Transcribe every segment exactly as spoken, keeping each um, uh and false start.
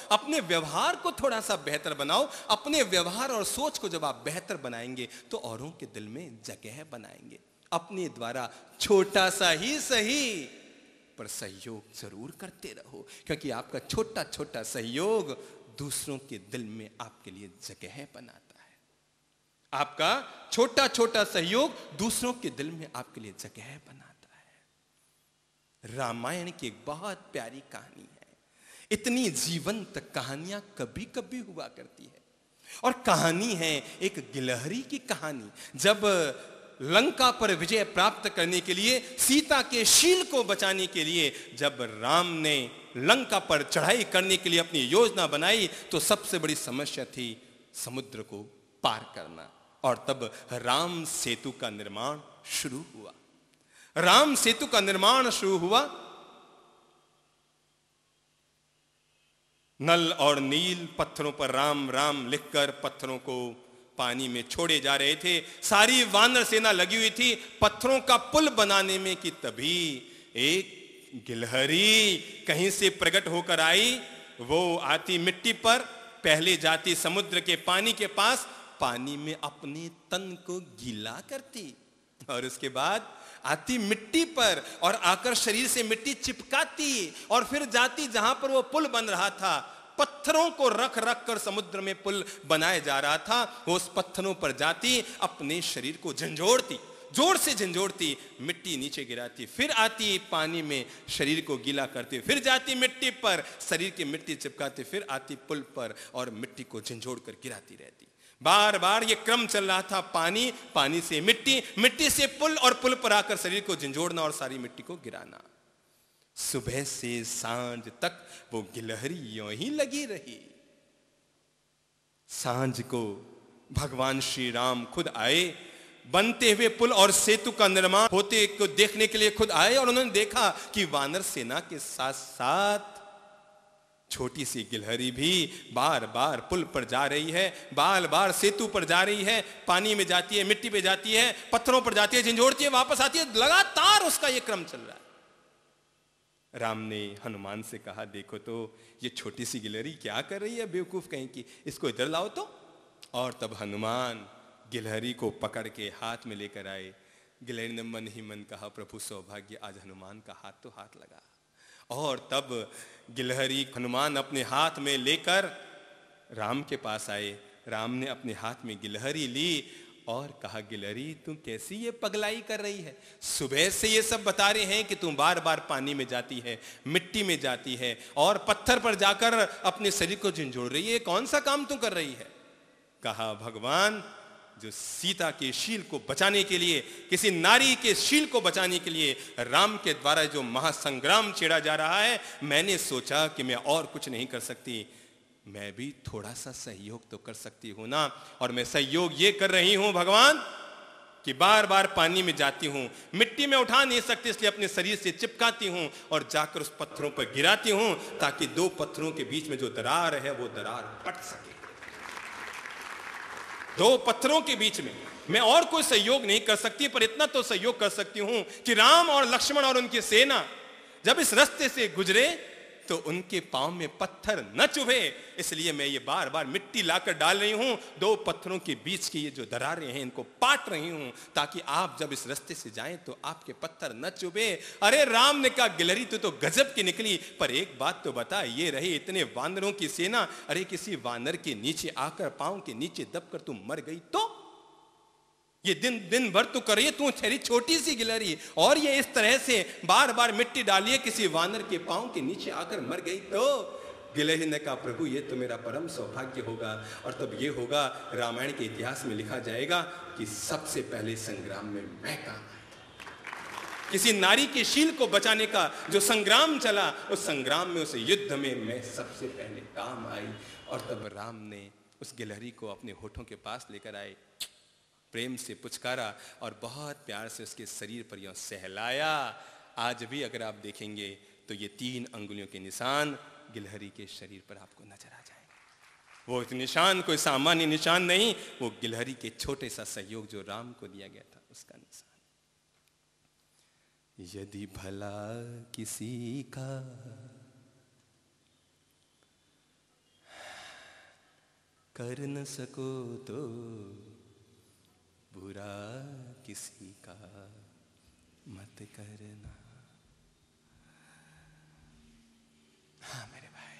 अपने व्यवहार को थोड़ा सा बेहतर बनाओ। अपने व्यवहार और सोच को जब आप बेहतर बनाएंगे तो औरों के दिल में जगह बनाएंगे। अपने द्वारा छोटा सा ही सही पर सहयोग जरूर करते रहो, क्योंकि आपका छोटा छोटा सहयोग दूसरों के दिल में आपके लिए जगह बनाता है। आपका छोटा छोटा सहयोग दूसरों के दिल में आपके लिए जगह बनाता है। रामायण की एक बहुत प्यारी कहानी है। इतनी जीवंत कहानियां कभी कभी हुआ करती है, और कहानी है एक गिलहरी की कहानी। जब लंका पर विजय प्राप्त करने के लिए, सीता के शील को बचाने के लिए जब राम ने लंका पर चढ़ाई करने के लिए अपनी योजना बनाई, तो सबसे बड़ी समस्या थी समुद्र को पार करना। और तब राम सेतु का निर्माण शुरू हुआ। राम सेतु का निर्माण शुरू हुआ। नल और नील पत्थरों पर राम राम लिखकर पत्थरों को पानी में छोड़े जा रहे थे। सारी वानर सेना लगी हुई थी पत्थरों का पुल बनाने में, कि तभी एक गिलहरी कहीं से प्रकट होकर आई। वो आती मिट्टी पर, पहले जाती समुद्र के पानी के पास, पानी में अपने तन को गीला करती, और उसके बाद आती मिट्टी पर और आकर शरीर से मिट्टी चिपकाती, और फिर जाती जहां पर वो पुल बन रहा था, पत्थरों को रख रख कर समुद्र में पुल बनाया जा रहा था, वो उस पत्थरों पर जाती, अपने शरीर को झंझोड़ती, जोर से झंझोड़ती, मिट्टी नीचे गिराती, फिर आती पानी में शरीर को गीला करती, फिर जाती मिट्टी पर, शरीर की मिट्टी चिपकाती, फिर आती पुल पर और मिट्टी को झंझोड़ कर गिराती रहती। बार बार ये क्रम चल रहा था। पानी, पानी से मिट्टी, मिट्टी से पुल, और पुल पर आकर शरीर को झंझोड़ना और सारी मिट्टी को गिराना। सुबह से सांझ तक वो गिलहरी यूं ही लगी रही। सांझ को भगवान श्री राम खुद आए, बनते हुए पुल और सेतु का निर्माण होते को देखने के लिए खुद आए, और उन्होंने देखा कि वानर सेना के साथ साथ छोटी सी गिलहरी भी बार बार पुल पर जा रही है, बार बार सेतु पर जा रही है, पानी में जाती है, मिट्टी पे जाती है, पत्थरों पर जाती है, झंझोड़ती है, वापस आती है, लगातार उसका यह क्रम चल रहा है। राम ने हनुमान से कहा, देखो तो ये छोटी सी गिलहरी क्या कर रही है, बेवकूफ कहीं की, इसको इधर लाओ तो। और तब हनुमान गिलहरी को पकड़ के हाथ में लेकर आए। गिलहरी ने मन ही मन कहा, प्रभु सौभाग्य, आज हनुमान का हाथ तो हाथ लगा। और तब गिलहरी हनुमान अपने हाथ में लेकर राम के पास आए। राम ने अपने हाथ में गिलहरी ली और कहा, गिलहरी तुम कैसी ये पगलाई कर रही है? सुबह से ये सब बता रहे हैं कि तुम बार बार पानी में जाती है, मिट्टी में जाती है, और पत्थर पर जाकर अपने शरीर को झंझोड़ रही है, कौन सा काम तुम कर रही है? कहा, भगवान, जो सीता के शील को बचाने के लिए, किसी नारी के शील को बचाने के लिए राम के द्वारा जो महासंग्राम छेड़ा जा रहा है, मैंने सोचा कि मैं और कुछ नहीं कर सकती, मैं भी थोड़ा सा सहयोग तो कर सकती हूं ना। और मैं सहयोग ये कर रही हूं भगवान कि बार बार पानी में जाती हूं, मिट्टी में उठा नहीं सकती, इसलिए अपने शरीर से चिपकाती हूं और जाकर उस पत्थरों पर गिराती हूं, ताकि दो पत्थरों के बीच में जो दरार है वो दरार फट सके। दो पत्थरों के बीच में मैं और कोई सहयोग नहीं कर सकती, पर इतना तो सहयोग कर सकती हूं कि राम और लक्ष्मण और उनकी सेना जब इस रास्ते से गुजरे तो उनके पांव में पत्थर न चुभे, इसलिए मैं ये बार बार मिट्टी लाकर डाल रही हूं, दो पत्थरों के बीच की ये जो दरारें हैं इनको पाट रही हूं, ताकि आप जब इस रास्ते से जाएं तो आपके पत्थर न चुभे। अरे राम ने कहा, गिलहरी तो, तो गजब की निकली, पर एक बात तो बता, ये रही इतने वानरों की सेना, अरे किसी वानर के नीचे आकर पांव के नीचे दबकर तुम मर गई तो? ये दिन दिन भर तो कर रही है तू, ठहरी छोटी सी गिलहरी, और ये इस तरह से बार बार मिट्टी डालिए किसी वानर के पांव के नीचे आकर मर गई तो? गिलहरी ने कहा, प्रभु ये तो मेरा परम सौभाग्य होगा, और तब ये होगा, रामायण के इतिहास में लिखा जाएगा कि सबसे पहले संग्राम में मैं काम आया। किसी नारी के शील को बचाने का जो संग्राम चला, उस संग्राम में, उस युद्ध में मैं सबसे पहले काम आई। और तब राम ने उस गिलहरी को अपने होठों के पास लेकर आए, प्रेम से पुचकारा और बहुत प्यार से उसके शरीर पर यूं सहलाया। आज भी अगर आप देखेंगे तो ये तीन अंगुलियों के निशान गिलहरी के शरीर पर आपको नजर आ जाएंगे। वो निशान कोई सामान्य निशान नहीं, वो गिलहरी के छोटे सा सहयोग जो राम को दिया गया था उसका निशान। यदि भला किसी का कर न सको तो बुरा किसी का मत करना। हाँ मेरे भाई,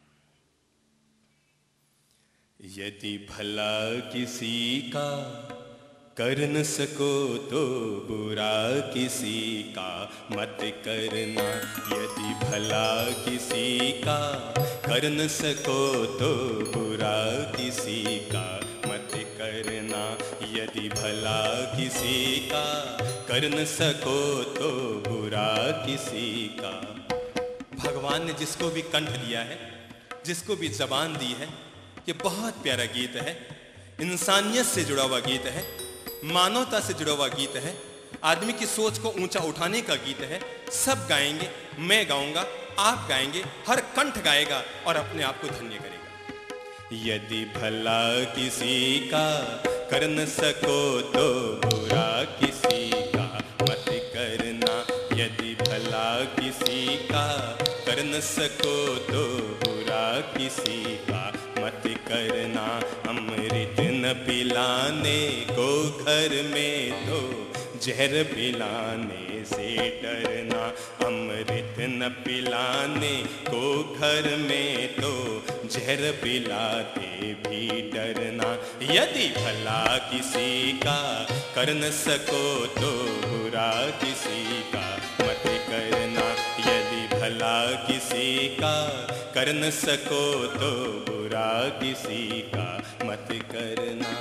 यदि भला किसी का कर न सको तो बुरा किसी का मत करना। यदि भला किसी का कर न सको तो बुरा किसी का मत करना। यदि भला किसी का कर न सको तो बुरा किसी का। भगवान ने जिसको भी कंठ दिया है, जिसको भी जबान दी है, ये बहुत प्यारा गीत है। इंसानियत से जुड़ा हुआ गीत है, मानवता से जुड़ा हुआ गीत है, आदमी की सोच को ऊंचा उठाने का गीत है। सब गाएंगे, मैं गाऊंगा, आप गाएंगे, हर कंठ गाएगा और अपने आप को धन्य करेगा। यदि भला किसी का कर न सको तो बुरा किसी का मत करना। यदि भला किसी का कर न सको तो बुरा किसी का मत करना। अमृत न पिलाने को घर में तो जहर पिलाने से डरना। अमृत न पिलाने को घर में तो जहर पिलाते भी डरना। यदि भला किसी का कर न सको तो बुरा किसी का मत करना। यदि भला किसी का कर न सको तो बुरा किसी का मत करना।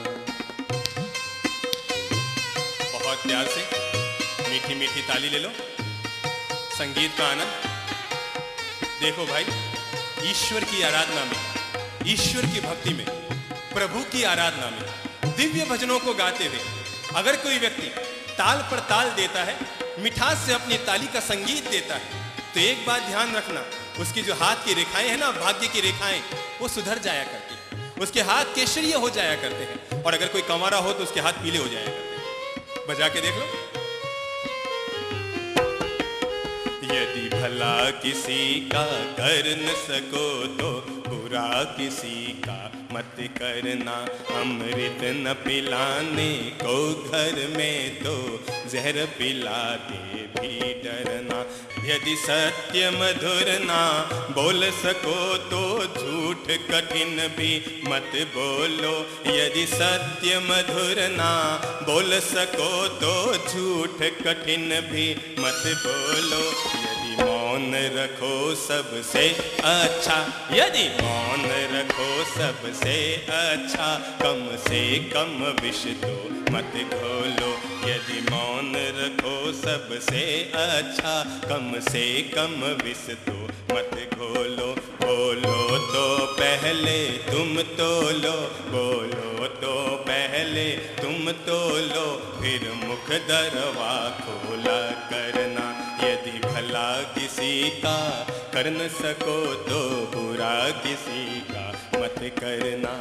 बहुत प्यार से मीठी मीठी ताली ले लो, संगीत का आनंद। देखो भाई, ईश्वर की आराधना में, ईश्वर की भक्ति में, प्रभु की आराधना में, दिव्य भजनों को गाते हुए अगर कोई व्यक्ति ताल पर ताल देता है, मिठास से अपनी ताली का संगीत देता है, तो एक बात ध्यान रखना, उसकी जो हाथ की रेखाएं हैं ना, भाग्य की रेखाएं, वो सुधर जाया करती है। उसके हाथ केशरीय हो जाया करते हैं, और अगर कोई कंवारा हो तो उसके हाथ पीले हो जाया करते हैं। बजा के देख लो। यदि भला किसी का कर न सको तो बुरा किसी का मत करना। अमृत न पिलाने को घर में तो जहर पिलाते भी डरना। यदि सत्य मधुर ना बोल सको तो झूठ कठिन भी मत बोलो। यदि सत्य मधुर ना बोल सको तो झूठ कठिन भी मत बोलो। यदि मौन रखो सबसे अच्छा, यदि मौन रखो सबसे अच्छा, कम से कम विष तो मत घोलो। यदि मौन रखो सबसे अच्छा, कम से कम विष तो मत घोलो। बोलो तो पहले तुम तोलो, बोलो तो पहले तुम तोलो, फिर मुख दरवा खोला करना। यदि भला किसी का कर न सको तो बुरा किसी का मत करना।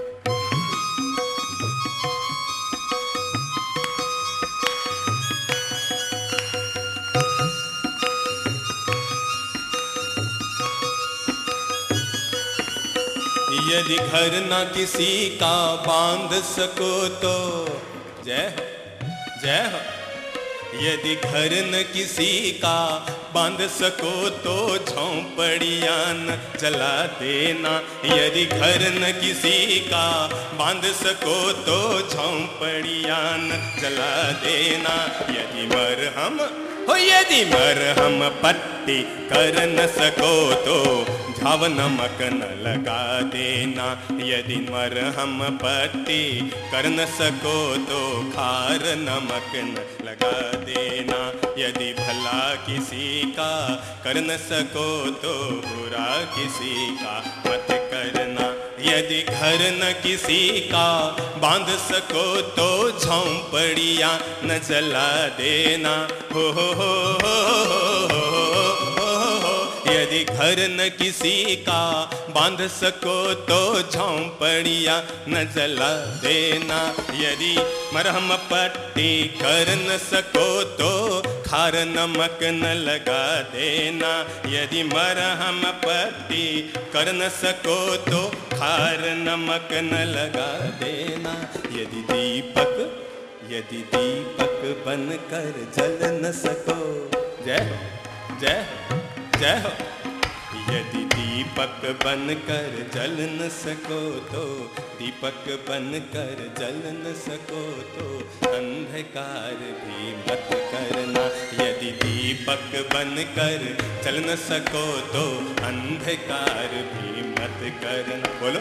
यदि घर न किसी का बांध सको तो जय हो जय हो। यदि घर न किसी का बांध सको तो झोंपड़ियां न जला देना। यदि घर न किसी का बांध सको तो झोंपड़ियां न जला देना। यदि मरहम हो यदि मरहम पट्टी कर न सको तो झाव नमक न लगा देना। यदि मरहम पट्टी कर न सको तो खार नमक न लगा देना। यदि भला किसी का कर न सको तो बुरा किसी का मत करना। यदि घर न किसी का बांध सको तो झोंपड़ियां न जला देना। हो हो हो हो हो। यदि घर न किसी का बांध सको तो झोंपड़ियां न जला देना। यदि मरहम पट्टी कर न सको तो खार नमक न लगा देना। यदि मरहम पट्टी कर न सको तो खार नमक न लगा देना। यदि दीपक यदि दीपक बनकर जल न सको, जय हो जय हो जय हो। यदि दीपक बनकर जल न सको तो, दीपक बनकर जल न सको तो अंधकार भी मत करना। यदि दीपक बनकर जल न सको तो अंधकार भी मत करना। बोलो।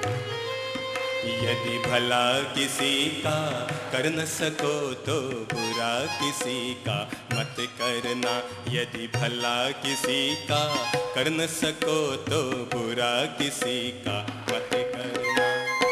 यदि भला किसी का कर न सको तो बुरा किसी का मत करना। यदि भला किसी का कर न सको तो बुरा किसी का मत करना।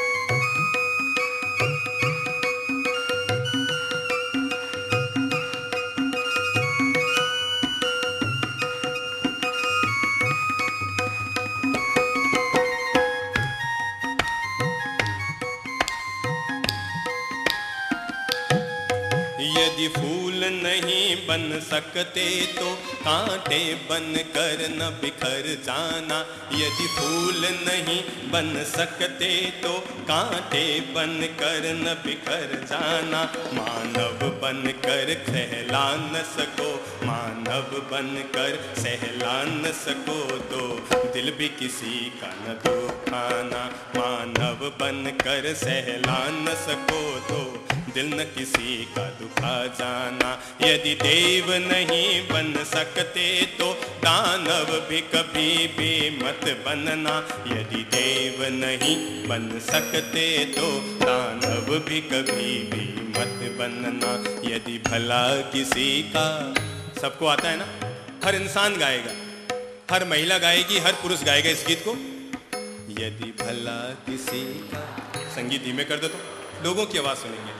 यदि फूल नहीं बन सकते तो कांटे बन कर न बिखर जाना। यदि फूल नहीं बन सकते तो कांटे बन कर न बिखर जाना। मानव बन कर कहला न सको, मानव बन कर सहला न सको तो दिल भी किसी का न दुखाना। मानव बन कर सहला न सको तो दिल न किसी का दुखा जाना। यदि देव नहीं बन सकते तो दानव भी कभी भी मत बनना। यदि देव नहीं बन सकते तो दानव भी कभी भी मत बनना। यदि भला किसी का, सबको आता है ना, हर इंसान गाएगा, हर महिला गाएगी, हर पुरुष गाएगा इस गीत को। यदि भला किसी का, संगीत धीमे कर दो तो लोगों की आवाज सुनेंगे।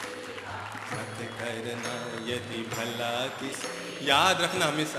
मत करना यदि भला किसी, याद रखना हमेशा,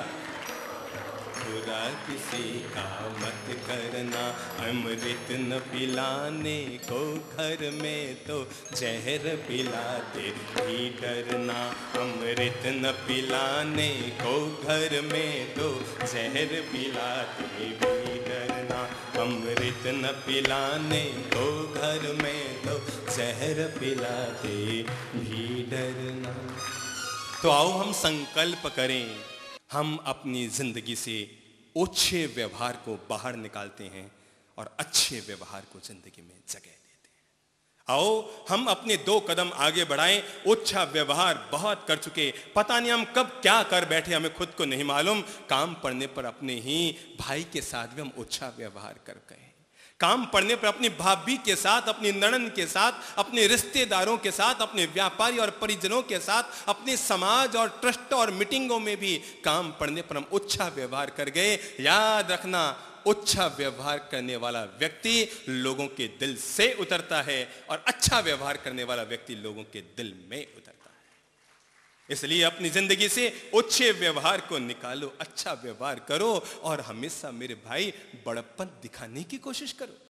बुरा किसी का मत करना। अमृत न पिलाने को घर में तो जहर पिलाते भी डरना। अमृत न पिलाने को घर में तो जहर पिलाते भी डरना। अमृत न पिलाने को घर में तो जहर पिलाते भी डरना। तो आओ हम संकल्प करें, हम अपनी जिंदगी से ओछे व्यवहार को बाहर निकालते हैं और अच्छे व्यवहार को जिंदगी में जगह देते हैं। आओ हम अपने दो कदम आगे बढ़ाएं। ओछा व्यवहार बहुत कर चुके, पता नहीं हम कब क्या कर बैठे, हमें खुद को नहीं मालूम। काम पड़ने पर अपने ही भाई के साथ भी हम ओछा व्यवहार कर गए। काम पड़ने पर अपनी भाभी के साथ, अपनी ननद के साथ, अपने रिश्तेदारों के साथ, अपने व्यापारी और परिजनों के साथ, अपने समाज और ट्रस्ट और मीटिंगों में भी काम पड़ने पर हम ओछा व्यवहार कर गए। याद रखना, ओछा व्यवहार करने वाला व्यक्ति लोगों के दिल से उतरता है और अच्छा व्यवहार करने वाला व्यक्ति लोगों के दिल में उतरता है। इसलिए अपनी जिंदगी से ओछे व्यवहार को निकालो, अच्छा व्यवहार करो और हमेशा मेरे भाई बड़प्पन दिखाने की कोशिश करो।